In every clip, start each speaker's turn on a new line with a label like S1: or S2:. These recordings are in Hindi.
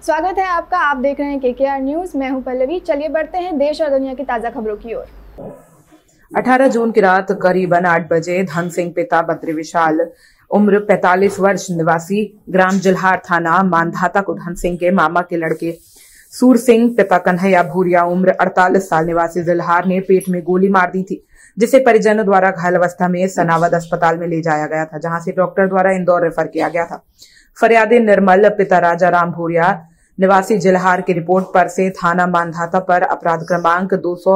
S1: स्वागत है आपका। आप देख रहे हैं केकेआर न्यूज। मैं हूं पल्लवी। चलिए बढ़ते हैं देश और दुनिया की ताजा खबरों की ओर।
S2: 18 जून की रात करीबन 8 बजे धन सिंह पिता बद्री विशाल उम्र 45 वर्ष निवासी ग्राम जिल्हार थाना मानधाता को धन सिंह के मामा के लड़के सूर सिंह पिता कन्हैया भूरिया उम्र 48 साल निवासी जिल्हार ने पेट में गोली मार दी थी, जिसे परिजनों द्वारा घायल अवस्था में सनावद अस्पताल में ले जाया गया था, जहां से डॉक्टर द्वारा इंदौर रेफर किया गया था। फरियादी निर्मल पिता राजा राम भूरिया निवासी जिल्हार की रिपोर्ट पर से थाना मानधाता पर अपराध क्रमांक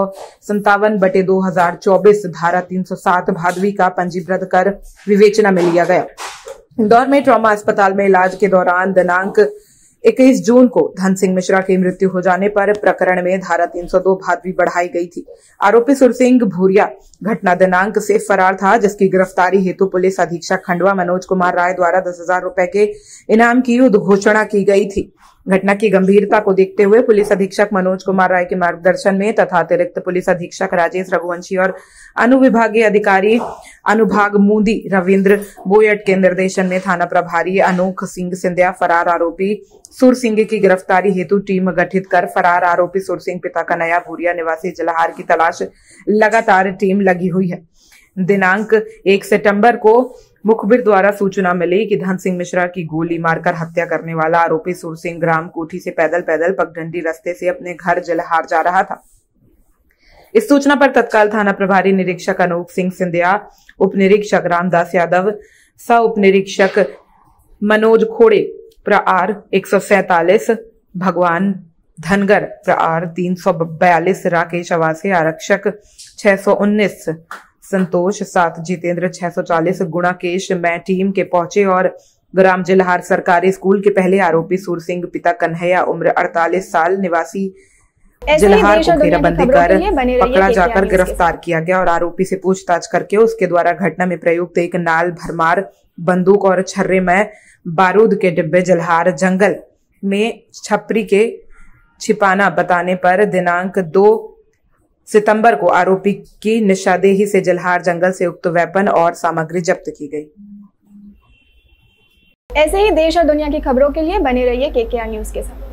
S2: 257/2024 धारा 307 भादवी का पंजीबद्ध कर विवेचना में लिया गया। इंदौर में ट्रॉमा अस्पताल में इलाज के दौरान दिनांक 21 जून को धन सिंह मिश्रा की मृत्यु हो जाने पर प्रकरण में धारा 302 भादवी बढ़ाई गई थी। आरोपी सुर सिंह भूरिया घटना दिनांक से फरार था, जिसकी गिरफ्तारी हेतु पुलिस अधीक्षक खंडवा मनोज कुमार राय द्वारा 10,000 रुपए के इनाम की उद्घोषणा की गई थी। घटना की गंभीरता को देखते हुए पुलिस अधीक्षक मनोज कुमार राय के मार्गदर्शन में तथा अतिरिक्त पुलिस अधीक्षक राजेश रघुवंशी और अनुविभागीय अधिकारी अनुभाग मूंदी रविंद्र बोयट के निर्देशन में थाना प्रभारी अनोख सिंह सिंधिया फरार आरोपी सुर सिंह की गिरफ्तारी हेतु टीम गठित कर फरार आरोपी सुर सिंह पिता कन्हैया भूरिया निवासी जिल्हार की तलाश लगातार टीम लगी हुई है। दिनांक 1 सितंबर को मुखबिर द्वारा सूचना मिली कि धन सिंह मिश्रा की गोली मारकर हत्या करने वाला आरोपी सुर सिंह ग्राम कोठी से पैदल पगडंडी रास्ते से अपने घर जिल्हार जा रहा था। इस सूचना पर तत्काल थाना प्रभारी निरीक्षक अनूप सिंह सिंधिया, उप निरीक्षक रामदास यादव, सह उप निरीक्षक मनोज खोड़े प्रआर 147, भगवान धनगर प्रआर 342, राकेश अवासे आरक्षक 619, संतोष 7, जितेंद्र 640, गुणाकेश मैं टीम के पहुंचे और ग्राम जिल्हार सरकारी स्कूल के पहले आरोपी सुर सिंह पिता कन्हैया उम्र 48 साल निवासी जिल्हार को घेराबंदी कर पकड़ा जाकर गिरफ्तार किया गया और आरोपी से पूछताछ करके उसके द्वारा घटना में प्रयुक्त एक नाल भरमार बंदूक और छर्रे में बारूद के डिब्बे जिल्हार जंगल में छपरी के छिपाना बताने पर दिनांक 2 सितंबर को आरोपी की निशादेही से जिल्हार जंगल से उक्त वेपन और सामग्री जब्त की गई।
S1: ऐसे ही देश और दुनिया की खबरों के लिए बने रहिए केकेआर न्यूज के साथ।